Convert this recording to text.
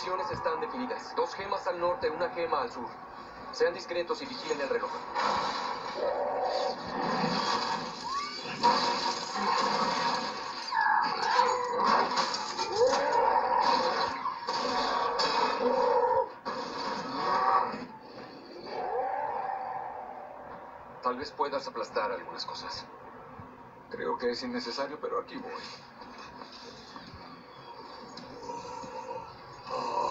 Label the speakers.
Speaker 1: posiciones están definidas. 2 gemas al norte, 1 gema al sur. Sean discretos y vigilen el reloj. Tal vez puedas aplastar algunas cosas.
Speaker 2: Creo que es innecesario, pero aquí voy.